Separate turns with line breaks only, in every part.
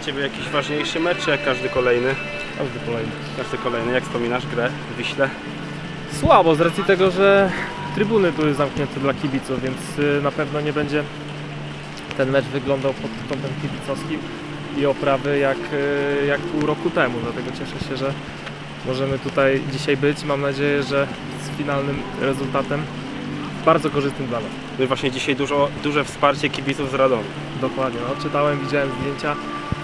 Ciebie jakiś ważniejszy mecz, czy jak każdy kolejny?
Każdy kolejny.
Każdy kolejny. Jak wspominasz grę w Wiśle?
Słabo, z racji tego, że trybuny były zamknięte dla kibiców, więc na pewno nie będzie ten mecz wyglądał pod kątem kibicowskim i oprawy jak pół roku temu. Dlatego cieszę się, że możemy tutaj dzisiaj być. Mam nadzieję, że z finalnym rezultatem bardzo korzystnym dla nas.
No i właśnie dzisiaj duże wsparcie kibiców z Radomiu.
Dokładnie, no, czytałem, widziałem zdjęcia.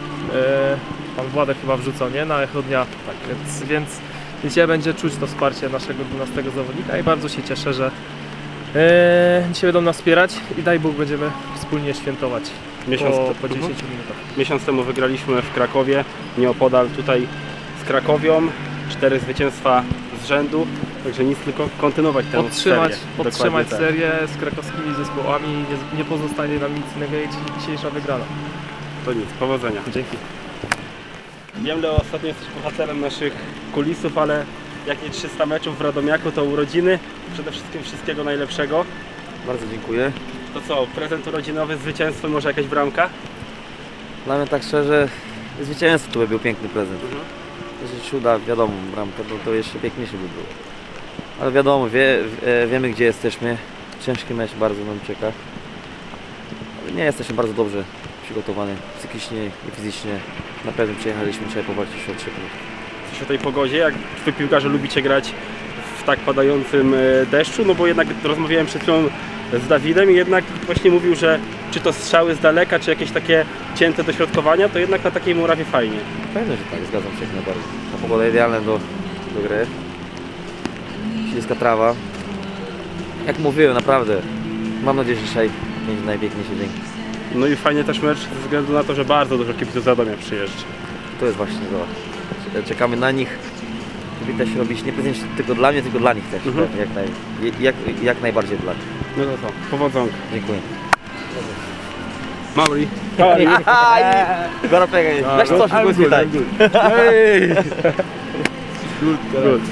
Pan Władek chyba wrzucał, nie? Na echo dnia. Tak, więc dzisiaj będzie czuć to wsparcie naszego 12 zawodnika i bardzo się cieszę, że dzisiaj będą nas wspierać i daj Bóg będziemy wspólnie świętować po 10 minutach.
Miesiąc temu wygraliśmy w Krakowie, nieopodal tutaj z Krakowią. 4 zwycięstwa z rzędu, także nic, tylko kontynuować tę serię.
Podtrzymać serię z krakowskimi zespołami, nie pozostanie nam nic innego jak dzisiejsza wygrana.
To nic, powodzenia.
Dzięki.
Wiem, Leo, ostatnio jesteś bohaterem naszych kulisów, ale jak nie 300 meczów w Radomiaku, to urodziny. Przede wszystkim wszystkiego najlepszego.
Bardzo dziękuję.
To co, prezent urodzinowy, zwycięstwo, może jakaś bramka?
Dla mnie tak szczerze, zwycięstwo to by był piękny prezent. Jeżeli się uda, wiadomo, bramka to jeszcze piękniejsze by było. Ale wiadomo, wiemy gdzie jesteśmy. Ciężki mecz bardzo nam czeka. Ale nie jesteśmy bardzo dobrze przygotowani psychicznie i fizycznie. Na pewno przyjechaliśmy dzisiaj powalczyć o 3 punkty.
Coś o tej pogodzie, jak wy piłkarze lubicie grać w tak padającym deszczu? No bo jednak rozmawiałem przed chwilą z Dawidem i jednak właśnie mówił, że czy to strzały z daleka, czy jakieś takie cięte dośrodkowania, to jednak na takiej murawie fajnie.
Pewnie, że tak, zgadzam się jak najbardziej. Ta pogoda idealna do gry. Śliska trawa. Jak mówiłem, naprawdę, mam nadzieję, że dzisiaj będzie najpiękniejszy dzień.
No i fajnie też mecz ze względu na to, że bardzo dużo kibiców z Radomia przyjeżdża.
To jest właśnie to. Czekamy na nich. Powinno się robić nie tylko dla mnie, tylko dla nich też. Jak najbardziej dla nich.
No to co, powodzonka.
Dziękuję.
Mauri.
Agora pega aí. Weź coś, żeby widać.
Good.